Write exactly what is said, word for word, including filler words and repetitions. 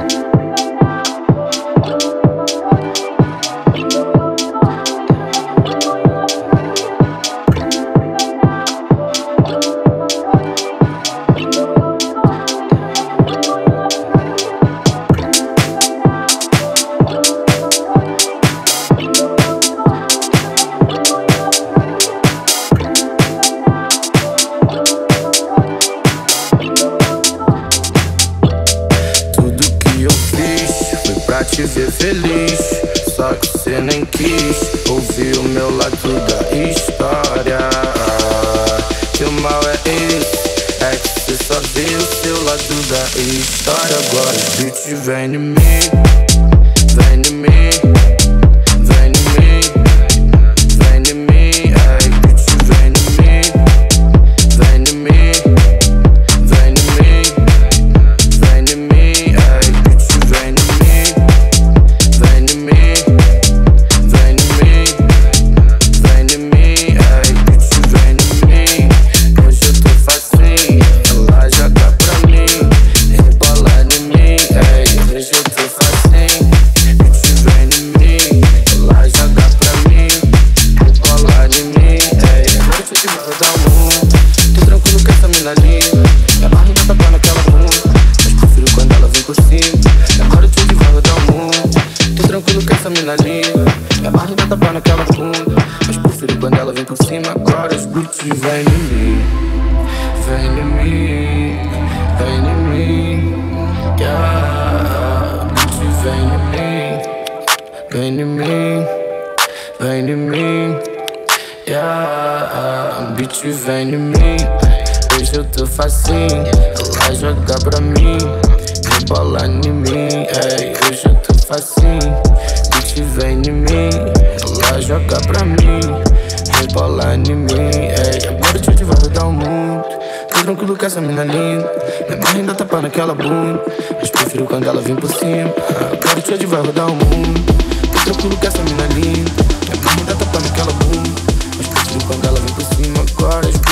Te ver feliz, só que cê nem quis ouvir o meu lado da história. Que o mal é esse, é que cê só vê o seu lado da história. Agora o beat vem em mim, vem em mim, vem em mim, vem em mim. Ai, beat vem em mim, vem em mim, vem em mim, vem em mim. Ai, beat vem em mim. Vem em mim, vem em mim, vem em mim, ai, bitch, vem em mim. Hoje eu tô facinho, ela joga pra mim, rebola em mim, ai, hoje eu tô facinho, bitch, vem em mim, ela joga pra mim, rebola em mim, ai. Agora eu te vou dar um mundo, tô tranquilo com essa mina linda, minha barriga tá pra naquela bunda, mas prefiro quando ela vem por cima. Agora eu te vou dar um mundo, tô tranquilo com essa mina linda, minha barriga tá pra naquela bunda, mas prefiro quando ela vem por cima. Agora os beats vem em mim, vem em mim, vem em mim, yeah. Beats vem em mim, vem em mim, vem em mim, yeah. Beats vem em mim, hoje eu tô facinho, ela joga pra mim, rebola em mim, ei, hoje eu tô facinho, bitch vem em mim, ela joga pra mim, rebola em mim, ei. Agora eu te vou dar um mundo, tô tranquilo com essa mina linda, minha barra ainda tá pra naquela bunda, mas prefiro quando ela vem por cima. Agora eu te vou dar um mundo, tô tranquilo com essa mina linda, minha barra ainda tá pra naquela bunda, mas prefiro quando ela vem por cima. Agora